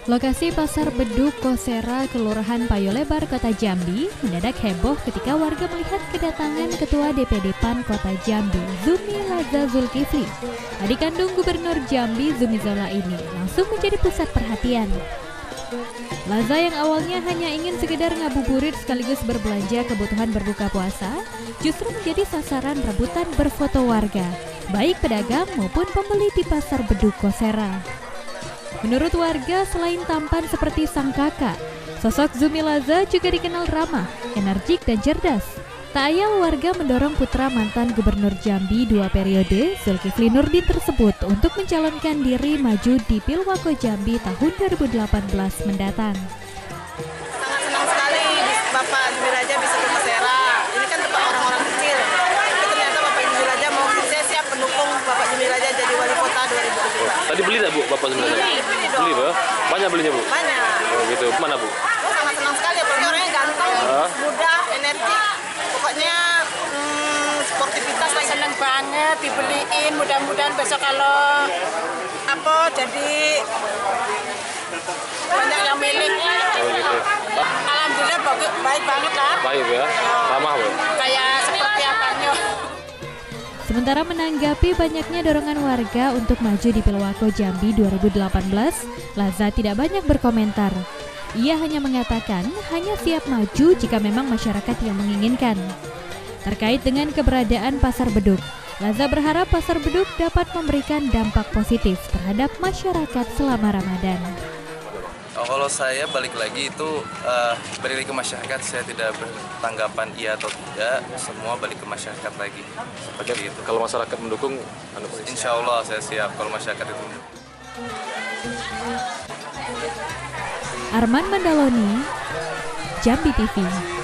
Lokasi Pasar Beduk Kosera, Kelurahan Payolebar, Kota Jambi, mendadak heboh ketika warga melihat kedatangan Ketua DPD PAN Kota Jambi, Zumi Laza Zulkifli. Adik kandung Gubernur Jambi, Zumi Zola ini langsung menjadi pusat perhatian. Laza yang awalnya hanya ingin sekedar ngabuburit sekaligus berbelanja kebutuhan berbuka puasa, justru menjadi sasaran rebutan berfoto warga, baik pedagang maupun pembeli di Pasar Beduk Kosera. Menurut warga, selain tampan seperti sang kakak, sosok Zumi Laza juga dikenal ramah, energik, dan cerdas. Tak ayal warga mendorong putra mantan Gubernur Jambi 2 periode, Zulkifli Nurdin tersebut untuk mencalonkan diri maju di Pilwako Jambi tahun 2018 mendatang. Sangat senang sekali Bapak Zumi Laza bisa ke Kosera. Ini kan tempat orang-orang kecil. Tapi ternyata Bapak Zumi Laza mau saya siap pendukung Bapak Zumi Laza jadi wali kota 2017. Tadi beli tak Bu Bapak Zumi Laza? Beli Bu? Banyak belinya Bu? Banyak. Oh gitu. Mana Bu? Sangat senang sekali, apalagi orangnya ganteng, muda, energik. Pokoknya sportivitas lah. Seneng banget dibeliin, mudah-mudahan besok kalau jadi banyak yang milik. Oh gitu. Alhamdulillah baik banget lah. Baik ya? Ramah Bu? Kayak seperti apanya. Sementara menanggapi banyaknya dorongan warga untuk maju di Pilwako Jambi 2018, Laza tidak banyak berkomentar. Ia hanya mengatakan hanya siap maju jika memang masyarakat yang menginginkan. Terkait dengan keberadaan Pasar Beduk, Laza berharap Pasar Beduk dapat memberikan dampak positif terhadap masyarakat selama Ramadan. Kalau saya balik lagi itu balik ke masyarakat, saya tidak bertanggapan iya atau tidak, semua balik ke masyarakat lagi. Seperti itu. Kalau masyarakat mendukung, Insya Allah saya siap kalau masyarakat itu mendukung. Arman Mandaloni, Jambi TV.